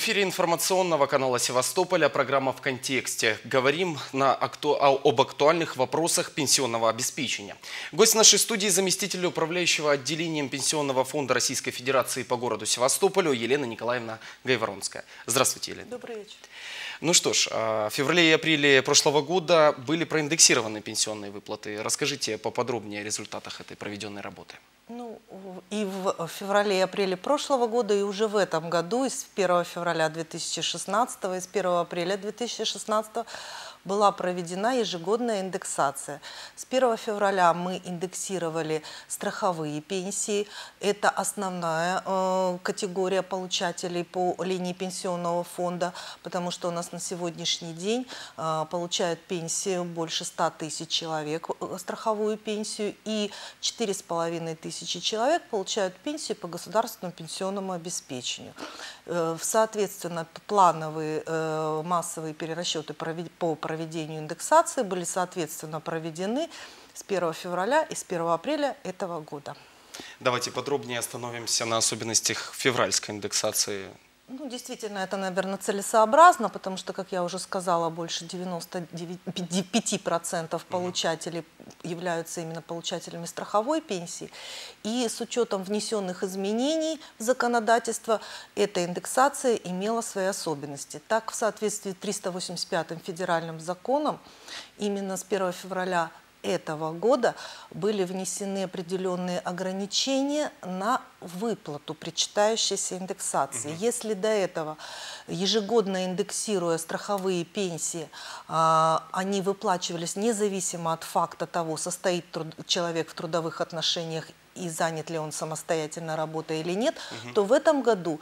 эфире информационного канала Севастополя программа «В контексте». Говорим об актуальных вопросах пенсионного обеспечения. Гость нашей студии — заместитель управляющего отделением Пенсионного фонда Российской Федерации по городу Севастополю Елена Николаевна Гайворонская. Здравствуйте, Елена. Добрый вечер. Ну что ж, в феврале и апреле прошлого года были проиндексированы пенсионные выплаты. Расскажите поподробнее о результатах этой проведенной работы. Ну, и в феврале и апреле прошлого года, и уже в этом году, с 1 февраля 2016 и с 1 апреля 2016 была проведена ежегодная индексация. С 1 февраля мы индексировали страховые пенсии. Это основная категория получателей по линии пенсионного фонда, потому что у нас на сегодняшний день получают пенсию больше 100 тысяч человек, страховую пенсию, и 4,5 тысячи человек получают пенсию по государственному пенсионному обеспечению. Соответственно, плановые массовые перерасчеты по проведению индексации были соответственно проведены с 1 февраля и с 1 апреля этого года. Давайте подробнее остановимся на особенностях февральской индексации. Ну, действительно, это, наверное, целесообразно, потому что, как я уже сказала, больше 95% получателей являются именно получателями страховой пенсии. И с учетом внесенных изменений в законодательство, эта индексация имела свои особенности. Так, в соответствии с 385-м федеральным законом, именно с 1 февраля этого года были внесены определенные ограничения на выплату причитающейся индексации. Если до этого, ежегодно индексируя страховые пенсии, они выплачивались независимо от факта того, состоит человек в трудовых отношениях и занят ли он самостоятельно работой или нет, то в этом году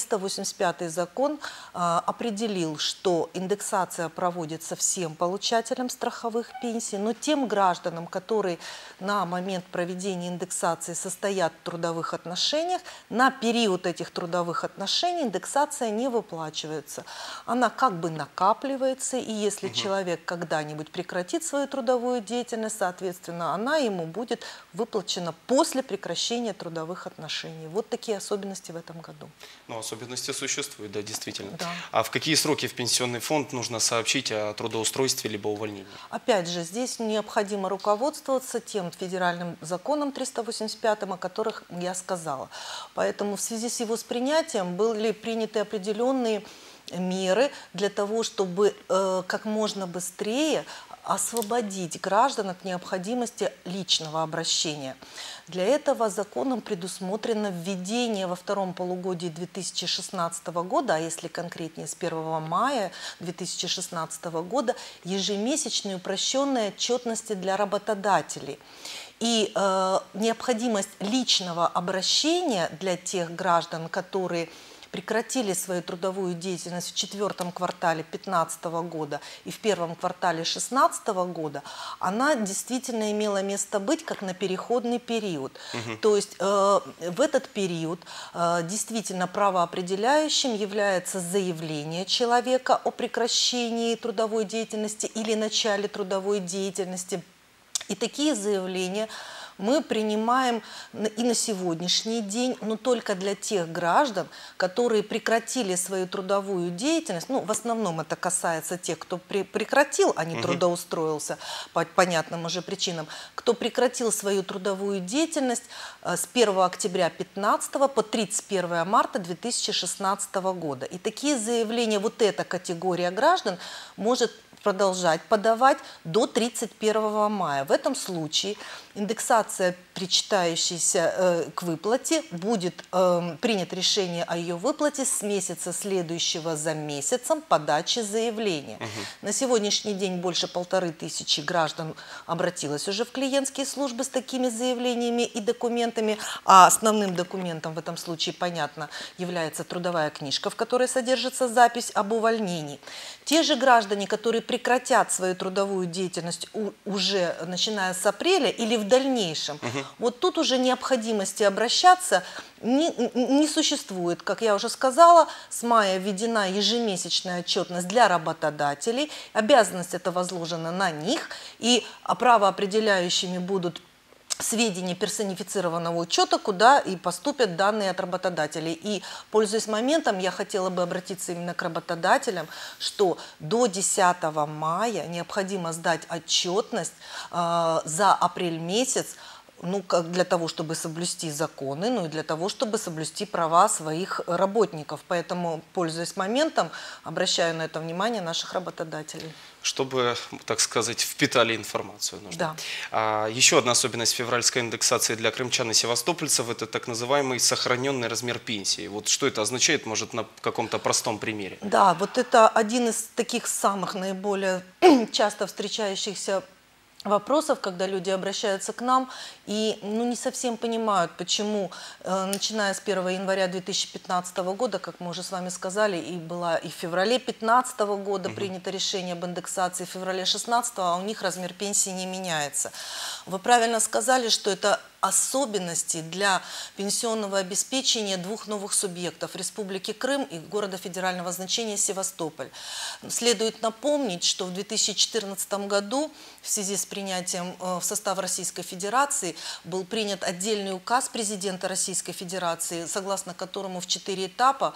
385-й закон определил, что индексация проводится всем получателям страховых пенсий, но тем гражданам, которые на момент проведения индексации состоят в трудовых отношениях, на период этих трудовых отношений индексация не выплачивается. Она как бы накапливается, и если человек когда-нибудь прекратит свою трудовую деятельность, соответственно, она ему будет выплачена после прекращения трудовых отношений. Вот такие особенности в этом году. Ну, особенности существуют, да, действительно. Да. А в какие сроки в пенсионный фонд нужно сообщить о трудоустройстве либо увольнении? Опять же, здесь необходимо руководствоваться тем федеральным законом 385, о которых я сказала. Поэтому в связи с его принятием были приняты определенные меры для того, чтобы как можно быстрее освободить граждан от необходимости личного обращения. Для этого законом предусмотрено введение во втором полугодии 2016 года, а если конкретнее с 1 мая 2016 года, ежемесячной упрощенной отчетности для работодателей. И необходимость личного обращения для тех граждан, которые прекратили свою трудовую деятельность в 4-м квартале 2015 года и в 1-м квартале 2016 года, она действительно имела место быть как на переходный период. То есть в этот период действительно правоопределяющим является заявление человека о прекращении трудовой деятельности или начале трудовой деятельности. И такие заявления мы принимаем и на сегодняшний день, но только для тех граждан, которые прекратили свою трудовую деятельность. Ну, в основном это касается тех, кто прекратил, а не трудоустроился по понятным уже причинам. Кто прекратил свою трудовую деятельность с 1 октября 2015 по 31 марта 2016 года. И такие заявления, вот эта категория граждан может продолжать подавать до 31 мая. В этом случае индексация, причитающаяся к выплате, будет принято решение о ее выплате с месяца следующего за месяцем подачи заявления. На сегодняшний день больше 1500 граждан обратилось уже в клиентские службы с такими заявлениями и документами, а основным документом в этом случае, понятно, является трудовая книжка, в которой содержится запись об увольнении. Те же граждане, которые прекратят свою трудовую деятельность уже начиная с апреля или в дальнейшем, вот тут уже необходимости обращаться не существует. Как я уже сказала, с мая введена ежемесячная отчетность для работодателей, обязанность эта возложена на них, и правоопределяющими будут сведений персонифицированного учета, куда и поступят данные от работодателей. И, пользуясь моментом, я хотела бы обратиться именно к работодателям, что до 10 мая необходимо сдать отчетность за апрель месяц, ну, как для того, чтобы соблюсти законы, ну и для того, чтобы соблюсти права своих работников. Поэтому, пользуясь моментом, обращаю на это внимание наших работодателей. Чтобы, так сказать, впитали информацию. Нужно. Да. Еще одна особенность февральской индексации для крымчан и севастопольцев – это так называемый сохраненный размер пенсии. Вот что это означает, может, на каком-то простом примере? Да, вот это один из таких самых наиболее часто встречающихся вопросов, когда люди обращаются к нам и не совсем понимают, почему, начиная с 1 января 2015 года, как мы уже с вами сказали, и было и в феврале 2015 года принято решение об индексации, в феврале 2016, а у них размер пенсии не меняется. Вы правильно сказали, что это особенности для пенсионного обеспечения двух новых субъектов – Республики Крым и города федерального значения Севастополь. Следует напомнить, что в 2014 году в связи с принятием в состав Российской Федерации был принят отдельный указ президента Российской Федерации, согласно которому в 4 этапа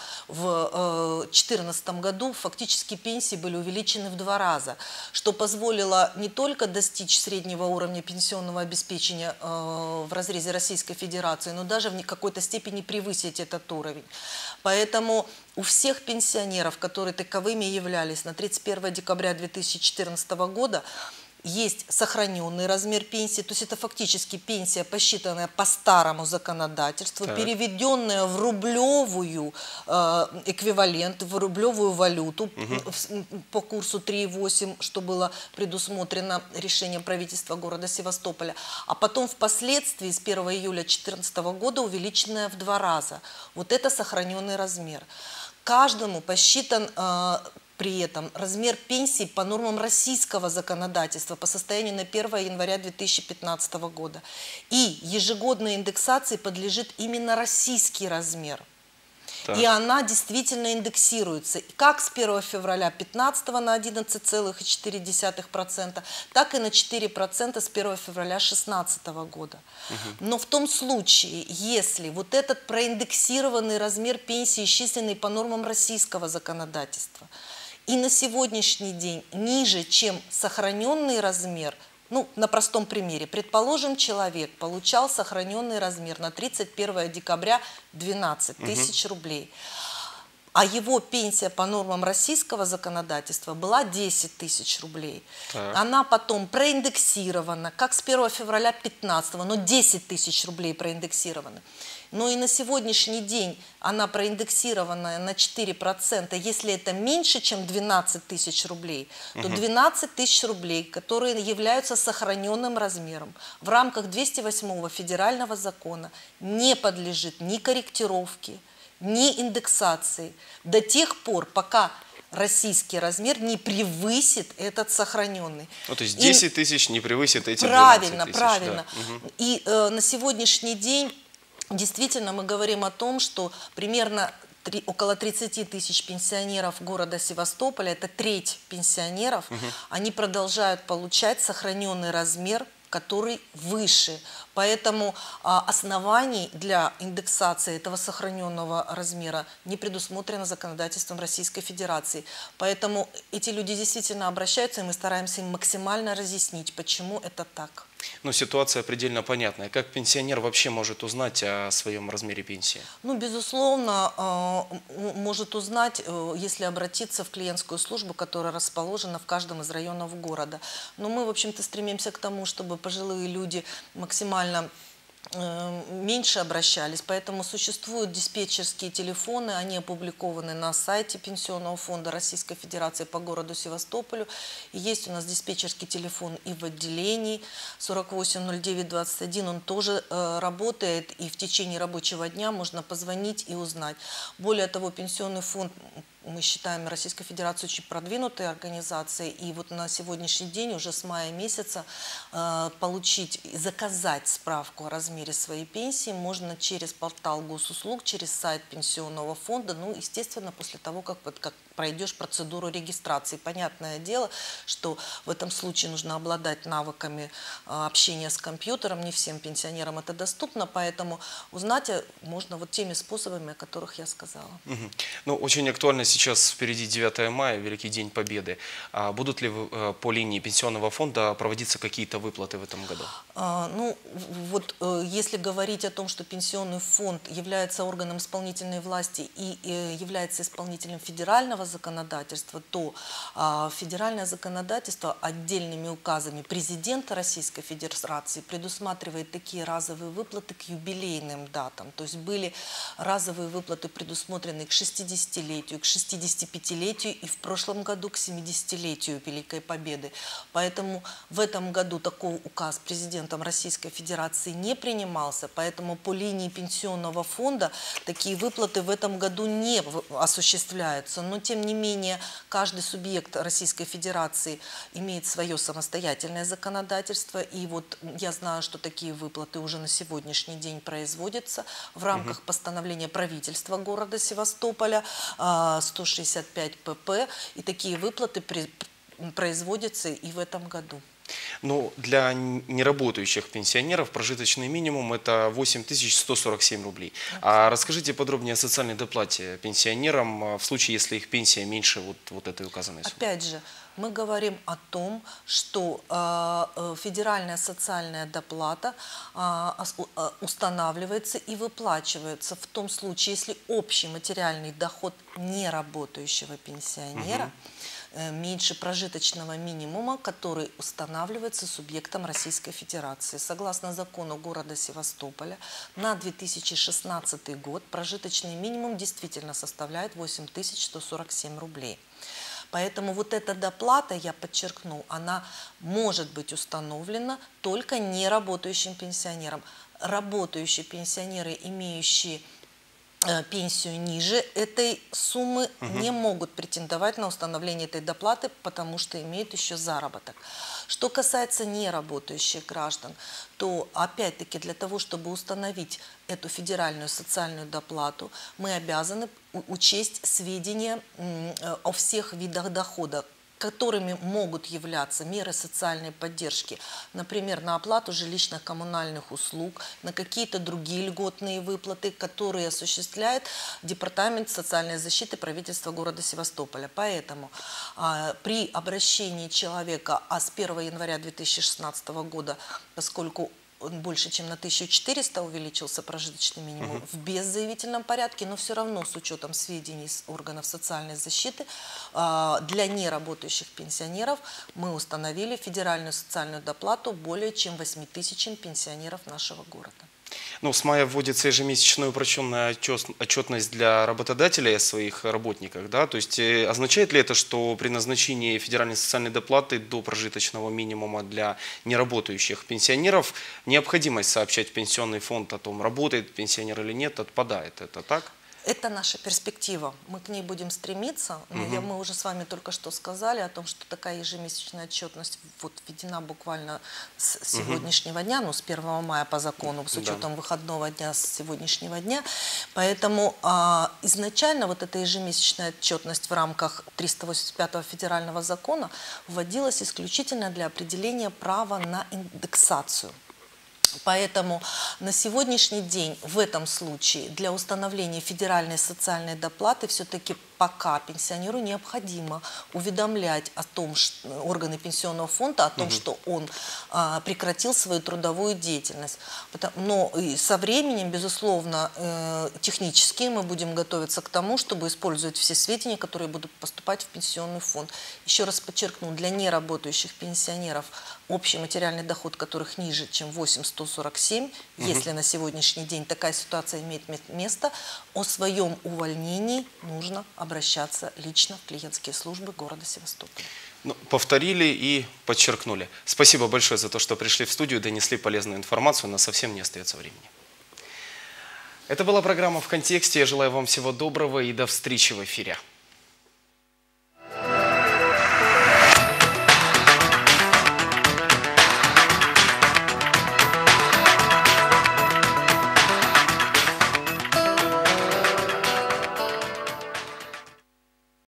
в 2014 году фактически пенсии были увеличены в 2 раза, что позволило не только достичь среднего уровня пенсионного обеспечения в разрезе Российской Федерации, но даже в какой-то степени превысить этот уровень. Поэтому у всех пенсионеров, которые таковыми являлись на 31 декабря 2014 года, есть сохраненный размер пенсии, то есть это фактически пенсия, посчитанная по старому законодательству, переведенная в рублевую эквивалент, в рублевую валюту по курсу 3,8, что было предусмотрено решением правительства города Севастополя, а потом впоследствии с 1 июля 2014 года увеличенная в 2 раза. Вот это сохраненный размер. Каждому посчитан при этом размер пенсии по нормам российского законодательства по состоянию на 1 января 2015 года. И ежегодной индексации подлежит именно российский размер. Так. И она действительно индексируется как с 1 февраля 2015 на 11,4%, так и на 4% с 1 февраля 2016 года. Но в том случае, если вот этот проиндексированный размер пенсии, исчисленный по нормам российского законодательства, и на сегодняшний день ниже, чем сохраненный размер, ну, на простом примере, предположим, человек получал сохраненный размер на 31 декабря 12 тысяч рублей, а его пенсия по нормам российского законодательства была 10 тысяч рублей. Так. Она потом проиндексирована, как с 1 февраля 2015, но 10 тысяч рублей проиндексированы. Но и на сегодняшний день она проиндексирована на 4%. Если это меньше, чем 12 тысяч рублей, то 12 тысяч рублей, которые являются сохраненным размером в рамках 208 федерального закона, не подлежит ни корректировке, ни индексации до тех пор, пока российский размер не превысит этот сохраненный. Ну, то есть 10 тысяч не превысит эти 12 правильно, тысяч. Правильно. Да. И на сегодняшний день действительно мы говорим о том, что примерно около 30 тысяч пенсионеров города Севастополя, это треть пенсионеров, они продолжают получать сохраненный размер, который выше. Поэтому оснований для индексации этого сохраненного размера не предусмотрено законодательством Российской Федерации. Поэтому эти люди действительно обращаются, и мы стараемся им максимально разъяснить, почему это так. Но ситуация предельно понятная. Как пенсионер вообще может узнать о своем размере пенсии? Ну, безусловно, может узнать, если обратиться в клиентскую службу, которая расположена в каждом из районов города. Но мы, в общем-то, стремимся к тому, чтобы пожилые люди максимально меньше обращались, поэтому существуют диспетчерские телефоны, они опубликованы на сайте Пенсионного фонда Российской Федерации по городу Севастополю. И есть у нас диспетчерский телефон и в отделении 480921, он тоже работает, и в течение рабочего дня можно позвонить и узнать. Более того, Пенсионный фонд, мы считаем Российской Федерацией очень продвинутой организацией, и вот на сегодняшний день, уже с мая месяца, получить, заказать справку о размере своей пенсии можно через портал госуслуг, через сайт Пенсионного фонда, ну, естественно, после того, как пройдешь процедуру регистрации. Понятное дело, что в этом случае нужно обладать навыками общения с компьютером. Не всем пенсионерам это доступно, поэтому узнать можно вот теми способами, о которых я сказала. Ну, очень актуально сейчас впереди 9 мая, Великий день Победы. Будут ли по линии пенсионного фонда проводиться какие-то выплаты в этом году? Ну, вот если говорить о том, что пенсионный фонд является органом исполнительной власти и является исполнителем федерального законодательства, то федеральное законодательство отдельными указами президента Российской Федерации предусматривает такие разовые выплаты к юбилейным датам. То есть были разовые выплаты предусмотрены к 60-летию, к 65-летию и в прошлом году к 70-летию Великой Победы. Поэтому в этом году такой указ президентом Российской Федерации не принимался, поэтому по линии пенсионного фонда такие выплаты в этом году не осуществляются. Но тем не менее каждый субъект Российской Федерации имеет свое самостоятельное законодательство. И вот я знаю, что такие выплаты уже на сегодняшний день производятся в рамках постановления правительства города Севастополя 165 pp. И такие выплаты производятся и в этом году. Ну, для неработающих пенсионеров прожиточный минимум – это 8147 рублей. А расскажите подробнее о социальной доплате пенсионерам в случае, если их пенсия меньше вот этой указанной суммы. Опять же, мы говорим о том, что федеральная социальная доплата устанавливается и выплачивается в том случае, если общий материальный доход неработающего пенсионера меньше прожиточного минимума, который устанавливается субъектом Российской Федерации. Согласно закону города Севастополя, на 2016 год прожиточный минимум действительно составляет 8147 рублей. Поэтому вот эта доплата, я подчеркну, она может быть установлена только неработающим пенсионерам. Работающие пенсионеры, имеющие пенсию ниже этой суммы, не могут претендовать на установление этой доплаты, потому что имеют еще заработок. Что касается неработающих граждан, то опять-таки для того, чтобы установить эту федеральную социальную доплату, мы обязаны учесть сведения о всех видах дохода, которыми могут являться меры социальной поддержки, например, на оплату жилищно-коммунальных услуг, на какие-то другие льготные выплаты, которые осуществляет Департамент социальной защиты правительства города Севастополя. Поэтому при обращении человека, с 1 января 2016 года, поскольку больше, чем на 1400 увеличился прожиточный минимум в беззаявительном порядке, но все равно с учетом сведений с органов социальной защиты для неработающих пенсионеров мы установили федеральную социальную доплату более чем 8000 пенсионеров нашего города. Ну, с мая вводится ежемесячная упрощенная отчетность для работодателей о своих работниках, да? То есть означает ли это, что при назначении федеральной социальной доплаты до прожиточного минимума для неработающих пенсионеров необходимость сообщать в пенсионный фонд о том, работает пенсионер или нет, отпадает? Это так? Это наша перспектива. Мы к ней будем стремиться. Мы уже с вами только что сказали о том, что такая ежемесячная отчетность введена буквально с сегодняшнего дня, ну, с 1 мая по закону, с учетом выходного дня с сегодняшнего дня. Поэтому изначально вот эта ежемесячная отчетность в рамках 385-го федерального закона вводилась исключительно для определения права на индексацию. Поэтому на сегодняшний день в этом случае для установления федеральной социальной доплаты все-таки пока пенсионеру необходимо уведомлять о том, что органы пенсионного фонда о том, что он прекратил свою трудовую деятельность. Но и со временем, безусловно, технически мы будем готовиться к тому, чтобы использовать все сведения, которые будут поступать в пенсионный фонд. Еще раз подчеркну, для неработающих пенсионеров общий материальный доход которых ниже, чем 8147, если на сегодняшний день такая ситуация имеет место, о своем увольнении нужно обращаться лично в клиентские службы города Севастополя. Ну, повторили и подчеркнули. Спасибо большое за то, что пришли в студию, донесли полезную информацию, но совсем не остается времени. Это была программа «В контексте». Я желаю вам всего доброго и до встречи в эфире.